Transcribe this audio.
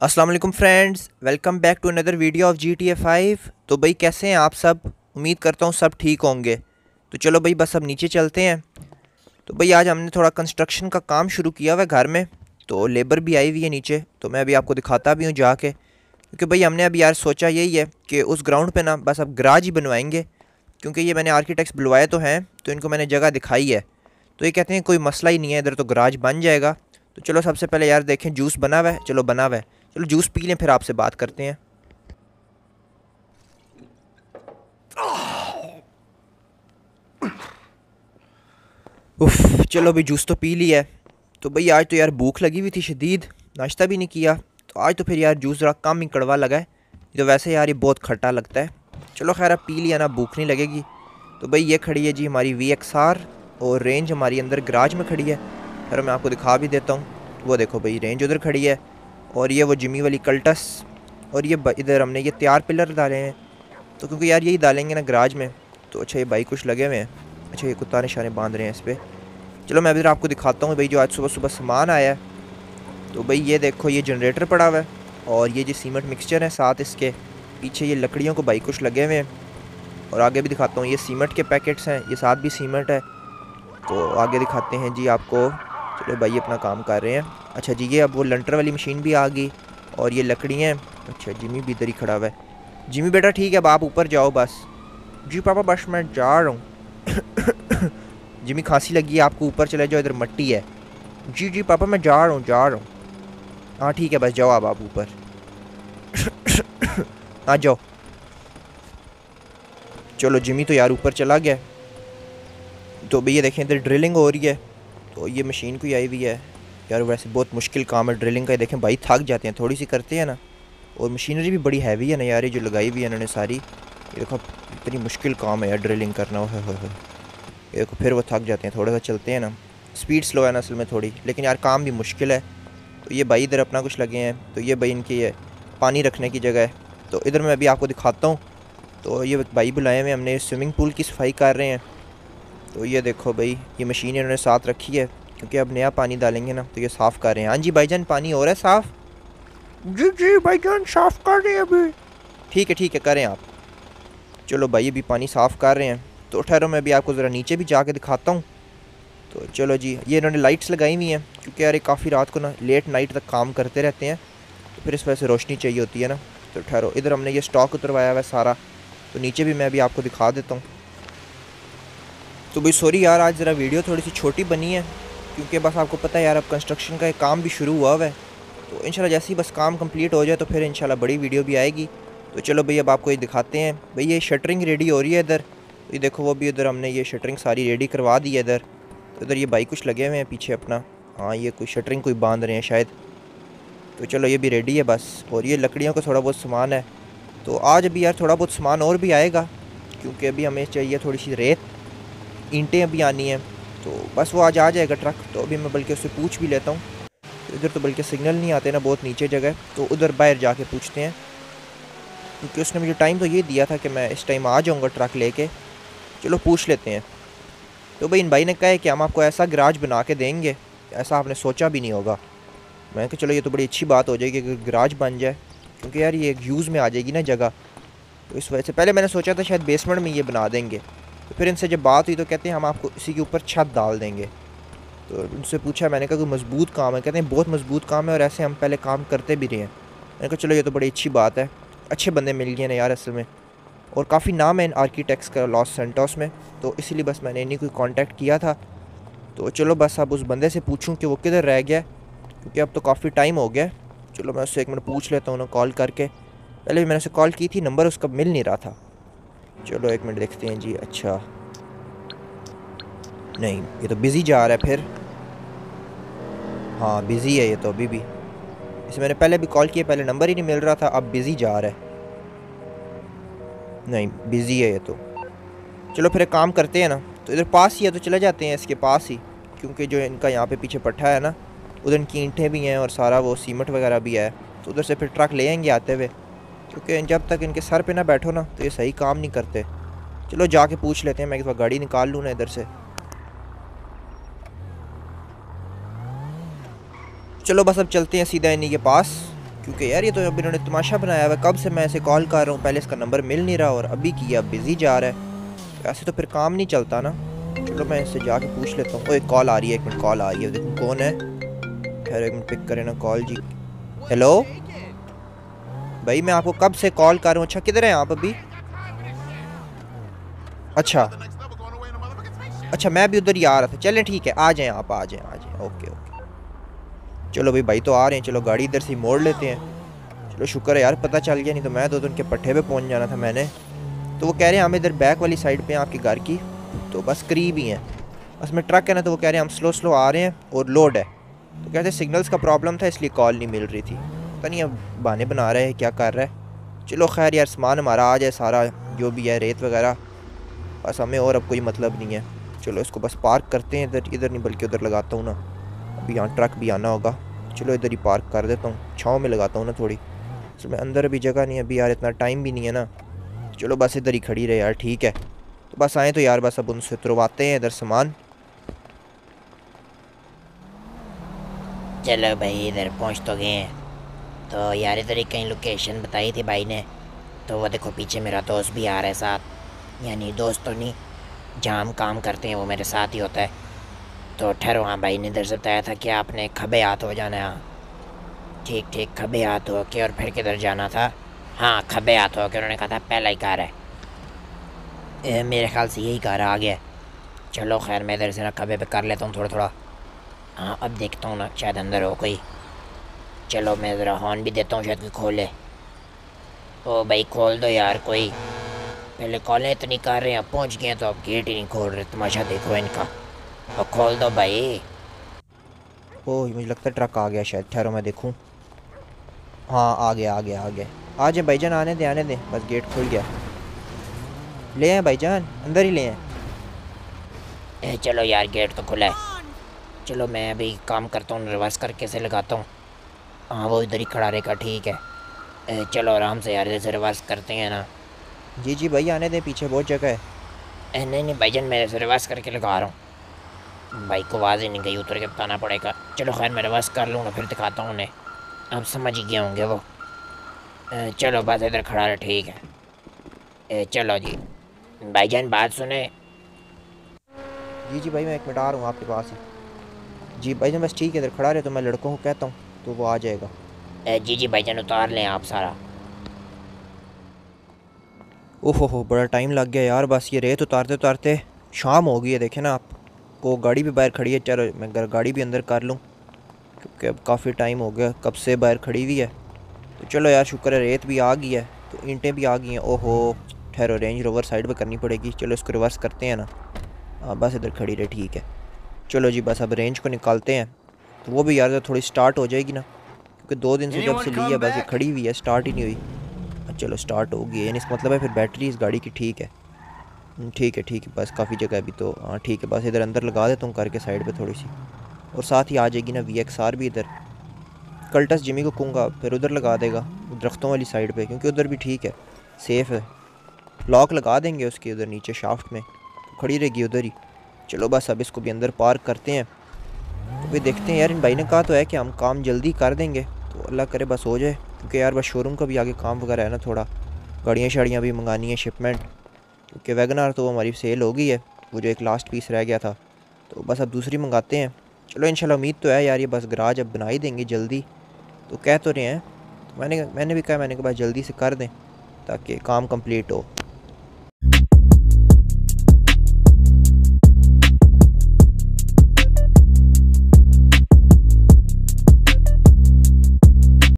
अस्सलाम वालेकुम friends, welcome back to another video of GTA 5। तो भाई कैसे हैं आप सब? उम्मीद करता हूँ सब ठीक होंगे। तो चलो भाई बस अब नीचे चलते हैं। तो भाई आज हमने थोड़ा कंस्ट्रक्शन का काम शुरू किया हुआ है घर में। तो लेबर भी आई हुई है नीचे, तो मैं अभी आपको दिखाता भी हूँ जाके, क्योंकि भाई हमने अभी यार सोचा यही है कि उस ग्राउंड पे ना बस अब गराज ही बनवाएंगे। क्योंकि ये मैंने आर्किटेक्ट्स बुलवाए तो हैं, तो इनको मैंने जगह दिखाई है, तो ये कहते हैं कोई मसला ही नहीं है, इधर तो गराज बन जाएगा। तो चलो सबसे पहले यार देखें जूस बना हुआ है, चलो बना हुआ है, चलो जूस पी लें फिर आपसे बात करते हैं। उफ, चलो अभी जूस तो पी लिया है। तो भाई आज तो यार भूख लगी हुई थी शदीद, नाश्ता भी नहीं किया, तो आज तो फिर यार जूस ज़रा कम ही कड़वा लगा है। ये तो वैसे यार ये बहुत खट्टा लगता है। चलो खैर अब पी लिया ना, भूख नहीं लगेगी। तो भाई ये खड़ी है जी हमारी VXR, और रेंज हमारी अंदर गराज में खड़ी है। फिर मैं आपको दिखा भी देता हूँ। वो देखो भाई रेंज उधर खड़ी है, और ये वो जिमी वाली कल्टस, और ये इधर हमने ये तैयार पिलर डाले हैं। तो क्योंकि यार यही डालेंगे ना गराज में। तो अच्छा ये भाई कुछ लगे हुए हैं, अच्छा ये कुत्ता निशाने बांध रहे हैं इस पर। चलो मैं इधर आपको दिखाता हूँ भाई जो आज सुबह सुबह सामान आया है। तो भाई ये देखो ये जनरेटर पड़ा हुआ है, और ये जो सीमेंट मिक्सचर है साथ इसके पीछे ये लकड़ियों को भाई कुछ लगे हुए हैं। और आगे भी दिखाता हूँ, ये सीमेंट के पैकेट्स हैं, ये साथ भी सीमेंट है। तो आगे दिखाते हैं जी आपको। चलो भाई अपना काम कर रहे हैं। अच्छा जी ये अब वो लंटर वाली मशीन भी आ गई, और ये लकड़ियाँ। अच्छा जिमी भी इधर ही खड़ा हुआ है। जिमी बेटा ठीक है, अब आप ऊपर जाओ बस। जी पापा बस मैं जा रहा हूँ। जिमी खांसी लगी है आपको, ऊपर चले जाओ, इधर मट्टी है। जी जी पापा मैं जा रहा हूँ जा रहा हूँ। हाँ ठीक है बस जाओ अब आप ऊपर। हाँ जाओ। चलो जिमी तो यार ऊपर चला गया। तो भैया देखें इधर ड्रिलिंग हो रही है, तो ये मशीन कोई आई हुई है। यार वैसे बहुत मुश्किल काम है ड्रिलिंग का, देखें भाई थक जाते हैं, थोड़ी सी करते हैं ना। और मशीनरी भी बड़ी हैवी है ना यार, ये जो लगाई हुई है इन्होंने सारी। ये देखो इतनी मुश्किल काम है यार ड्रिलिंग करना। हो ये देखो फिर वो थक जाते हैं, थोड़ा सा चलते हैं ना। स्पीड स्लो है ना असल में थोड़ी, लेकिन यार काम भी मुश्किल है। तो ये भाई इधर अपना कुछ लगे हैं, तो ये भाई इनकी ये पानी रखने की जगह है। तो इधर मैं अभी आपको दिखाता हूँ। तो ये भाई बुलाए हुए हमने, स्विमिंग पूल की सफाई कर रहे हैं। तो ये देखो भाई ये मशीन इन्होंने साथ रखी है, क्योंकि अब नया पानी डालेंगे ना, तो ये साफ़ कर रहे हैं। हाँ जी भाईजान पानी हो रहा है साफ़? जी जी भाईजान साफ़ कर रहे हैं अभी। ठीक है करें आप। चलो भाई अभी पानी साफ़ कर रहे हैं। तो ठहरो मैं अभी आपको ज़रा नीचे भी जाके दिखाता हूँ। तो चलो जी ये इन्होंने लाइट्स लगाई हुई हैं, क्योंकि यार काफ़ी रात को ना लेट नाइट तक काम करते रहते हैं, तो फिर इस वजह से रोशनी चाहिए होती है ना। तो ठहरो इधर हमने ये स्टॉक उतरवाया हुआ है सारा, तो नीचे भी मैं अभी आपको दिखा देता हूँ। तो भाई सॉरी यार आज ज़रा वीडियो थोड़ी सी छोटी बनी है, क्योंकि बस आपको पता है यार अब कंस्ट्रक्शन का एक काम भी शुरू हुआ है। तो इंशाल्लाह जैसे ही बस काम कंप्लीट हो जाए तो फिर इंशाल्लाह बड़ी वीडियो भी आएगी। तो चलो भाई अब आपको ये दिखाते हैं। भाई ये शटरिंग रेडी हो रही है इधर, तो ये देखो वो भी इधर हमने ये शटरिंग सारी रेडी करवा दी है इधर। तो इधर ये भाई कुछ लगे हुए हैं पीछे अपना, हाँ ये कोई शटरिंग कोई बांध रहे हैं शायद। तो चलो ये भी रेडी है बस। और ये लकड़ियों का थोड़ा बहुत सामान है, तो आज अभी यार थोड़ा बहुत सामान और भी आएगा, क्योंकि अभी हमें चाहिए थोड़ी सी रेत, ईंटें अभी आनी हैं। तो बस वो आज आ जाएगा ट्रक। तो अभी मैं बल्कि उससे पूछ भी लेता हूँ। तो इधर तो बल्कि सिग्नल नहीं आते ना, बहुत नीचे जगह है, तो उधर बाहर जाके पूछते हैं, क्योंकि उसने मुझे टाइम तो ये दिया था कि मैं इस टाइम आ जाऊँगा ट्रक लेके। चलो पूछ लेते हैं। तो भाई इन भाई ने कहा है कि हम आपको ऐसा गराज बना के देंगे, ऐसा आपने सोचा भी नहीं होगा। मैं कहा चलो ये तो बड़ी अच्छी बात हो जाएगी अगर गराज बन जाए, क्योंकि यार ये यूज़ में आ जाएगी ना जगह। तो इस वजह से पहले मैंने सोचा था शायद बेसमेंट में ये बना देंगे, तो फिर इनसे जब बात हुई तो कहते हैं हम आपको इसी के ऊपर छत डाल देंगे। तो उनसे पूछा, मैंने कहा कोई मजबूत काम है? कहते हैं बहुत मजबूत काम है, और ऐसे हम पहले काम करते भी रहे हैं। मैंने कहा चलो ये तो बड़ी अच्छी बात है, अच्छे बंदे मिल गए ना यार असल में, और काफ़ी नाम है इन आर्किटेक्ट्स का लॉस सेंटोस में, तो इसीलिए बस मैंने इन्हीं को कांटेक्ट किया था। तो चलो बस अब उस बंदे से पूछूं कि वो किधर रह गया, क्योंकि अब तो काफ़ी टाइम हो गया। चलो मैं उससे एक मिनट पूछ लेता हूँ ना कॉल करके। पहले भी मैंने उसे कॉल की थी, नंबर उसका मिल नहीं रहा था। चलो एक मिनट देखते हैं जी। अच्छा नहीं ये तो बिज़ी जा रहा है फिर, हाँ बिज़ी है ये तो अभी भी। इसे मैंने पहले भी कॉल किया, पहले नंबर ही नहीं मिल रहा था, अब बिज़ी जा रहा है। नहीं बिज़ी है ये तो। चलो फिर एक काम करते हैं ना, तो इधर पास ही है तो चले जाते हैं इसके पास ही, क्योंकि जो इनका यहाँ पे पीछे पट्टा है ना, उधर इनकी ईंटें भी हैं और सारा वो सीमेंट वगैरह भी है। तो उधर से फिर ट्रक ले आएंगे आते हुए, क्योंकि जब तक इनके सर पे ना बैठो ना तो ये सही काम नहीं करते। चलो जाके पूछ लेते हैं, मैं एक बार गाड़ी निकाल लूँ ना इधर से। चलो बस अब चलते हैं सीधा इन्हीं के पास। क्योंकि यार ये तो अब इन्होंने तमाशा बनाया हुआ है, कब से मैं ऐसे कॉल कर रहा हूँ, पहले इसका नंबर मिल नहीं रहा और अभी किया बिज़ी जा रहा है। ऐसे तो फिर काम नहीं चलता ना। चलो मैं इससे जाके पूछ लेता हूँ। एक कॉल आ रही है, 1 मिनट कॉल आ रही है, देखो कौन है। खैर 1 मिनट पिक करें ना कॉल जी। हेलो भाई, मैं आपको कब से कॉल कर रहा हूँ। अच्छा किधर हैं आप अभी? अच्छा अच्छा, मैं भी उधर ही आ रहा था। चलें ठीक है, आ जाएं आप, आ जाएं आ जाएं। ओके ओके, चलो भाई तो आ रहे हैं। चलो गाड़ी इधर से मोड़ लेते हैं। चलो शुक्र है यार पता चल गया, नहीं तो मैं तो उनके पट्टे पे पहुंच जाना था मैंने। तो वो कह रहे हैं हम इधर बैक वाली साइड पे हैं आपके घर की, तो बस करीब ही हैं। बस में ट्रक है ना, तो वो कह रहे हैं हम स्लो स्लो आ रहे हैं और लोड है। तो कहते हैं सिग्नल्स का प्रॉब्लम था इसलिए कॉल नहीं मिल रही थी। पता नहीं अब बहाने बना रहे हैं क्या कर रहा है। चलो खैर यार, सामान हमारा आ जाए सारा जो भी है, रेत वगैरह, बस हमें और अब कोई मतलब नहीं है। चलो इसको बस पार्क करते हैं इधर, इधर नहीं बल्कि उधर लगाता हूँ ना, अभी यहाँ ट्रक भी आना होगा। चलो इधर ही पार्क कर देता हूँ, छाँव में लगाता हूँ ना थोड़ी, उसमें अंदर अभी जगह नहीं है अभी यार, इतना टाइम भी नहीं है ना। चलो बस इधर ही खड़ी रहे यार, ठीक है। तो बस आए तो यार, बस अब उनसे उतरवाते हैं इधर सामान। चलो भाई इधर पहुंच तो गए हैं। तो यार इधर ही कहीं लोकेशन बताई थी भाई ने, तो वो देखो पीछे मेरा दोस्त भी आ रहा है साथ, यानी दोस्त तो नहीं, जहाँ हम काम करते हैं वो मेरे साथ ही होता है। तो ठहरो, हाँ भाई ने इधर से बताया था कि आपने खबे हाथ हो जाना है। हाँ ठीक ठीक, खबे हाथ हो के और फिर किधर जाना था? हाँ खबे हाथ हो के, उन्होंने कहा था पहला ही कार है। मेरे ख्याल से यही कार आ गया। चलो खैर मैं इधर से ना खबे पे कर लेता हूँ थोड़ा थोड़ा। हाँ अब देखता हूँ ना, शायद अंदर हो कोई। चलो मैं ज़रा हॉर्न भी देता हूँ, शायद कोई खोले। ओ भाई खोल दो यार कोई, पहले कॉलें इतनी कर रहे हैं, अब पहुँच गए हैं तो अब गेट ही नहीं खोल रहे। तमाशा देखो इनका, और खोल दो भाई। ओह मुझे लगता है ट्रक आ गया शायद, ठहरो मैं देखूँ। हाँ आ गया आ गया आ गया। आ जाए भाईजान, आने दें, बस गेट खुल गया। ले आए भाईजान, अंदर ही ले आए। चलो यार गेट तो खुला है। चलो मैं अभी काम करता हूँ, रिवर्स करके से लगाता हूँ। हाँ वो इधर ही खड़ा रहेगा, ठीक है। चलो आराम से यार, जैसे रिवर्स करते हैं ना। जी जी भाई आने दें, पीछे बहुत जगह है। नहीं नहीं भाईजान, मैं ऐसे रिवर्स करके लगा रहा हूँ। बाइक को आवाज़ ही नहीं गई, उतर के बताना पड़ेगा। चलो खैर मैं रिवर्स कर लूँगा, फिर दिखाता हूँ उन्हें, आप समझ ही गए होंगे वो। चलो बस इधर खड़ा रहे, ठीक है। चलो जी भाईजान बात सुने। जी जी भाई मैं 1 मिनट आ रहा हूँ आपके पास ही। जी भाईजान बस ठीक है, इधर खड़ा रहे तो मैं लड़कों को कहता हूँ तो वो आ जाएगा। जी जी भाईजान उतार लें आप सारा। ओहो हो, बड़ा टाइम लग गया यार, बस ये रेत उतारते उतारते शाम हो गई है। देखे ना आप, वो गाड़ी भी बाहर खड़ी है। चलो मैं गाड़ी भी अंदर कर लूँ, क्योंकि अब काफ़ी टाइम हो गया कब से बाहर खड़ी हुई है। तो चलो यार शुक्र है रेत भी आ गई है, तो ईंटें भी आ गई हैं। ओहो ठहरो, रेंज रोवर साइड पे करनी पड़ेगी। चलो इसको रिवर्स करते हैं ना। हाँ बस इधर खड़ी रहे, ठीक है। चलो जी बस अब रेंज को निकालते हैं, तो वो भी यार थोड़ी स्टार्ट हो जाएगी ना, क्योंकि 2 दिन से जब से ली है बस ये खड़ी हुई है, स्टार्ट ही नहीं हुई। चलो स्टार्ट होगी, यानी इसका मतलब है फिर बैटरी इस गाड़ी की ठीक है। ठीक है, बस काफ़ी जगह अभी तो। हाँ ठीक है, बस इधर अंदर लगा देता हूँ करके साइड पे थोड़ी सी, और साथ ही आ जाएगी ना VXR भी इधर। कल्टस जिमी को कहूँगा फिर उधर लगा देगा दरख्तों वाली साइड पे, क्योंकि उधर भी ठीक है, सेफ़ है। लॉक लगा देंगे उसके उधर नीचे शाफ्ट में, तो खड़ी रहेगी उधर ही। चलो बस अब इसको भी अंदर पार्क करते हैं। तो फिर देखते हैं यार, इन भाई ने कहा तो है कि हम काम जल्दी कर देंगे, तो अल्लाह करे बस हो जाए। क्योंकि यार बस शोरूम का भी आगे काम वगैरह है ना, थोड़ा गाड़ियाँ शाड़ियाँ भी मंगानी है, शिपमेंट। क्योंकि वैगनार तो हमारी सेल हो गई है, वो जो एक लास्ट पीस रह गया था, तो बस अब दूसरी मंगाते हैं। चलो इंशाल्लाह, उम्मीद तो है यार ये बस गराज अब बना ही देंगे जल्दी, तो कह तो रहे हैं। तो मैंने भी कहा, मैंने कहा बस जल्दी से कर दें ताकि काम कंप्लीट हो।